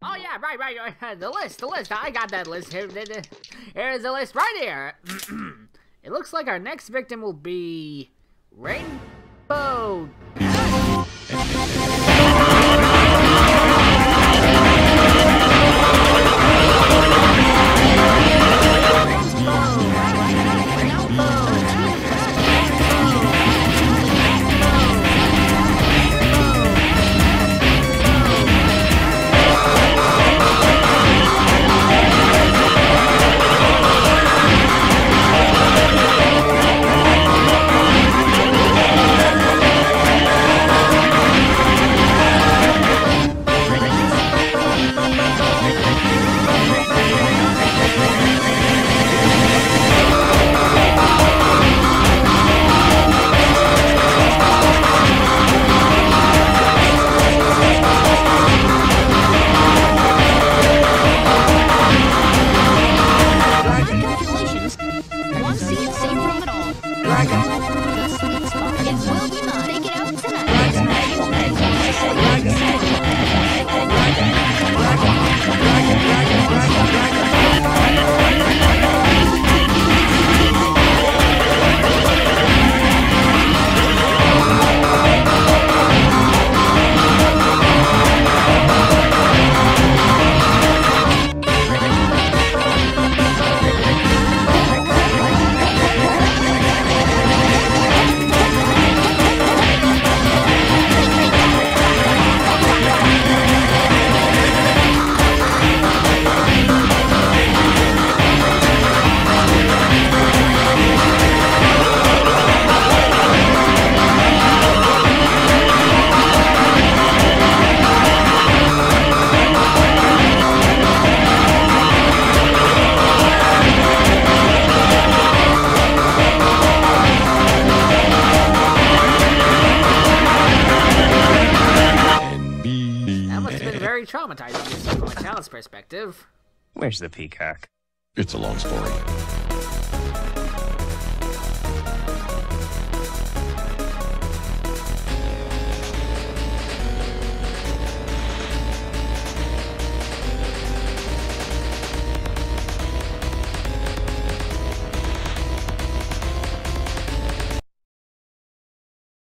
Oh yeah, right. The list. I got that list here. Here's the list right here. It looks like our next victim will be Rainbow. Traumatizing from a child's perspective. Where's the peacock? It's a long story.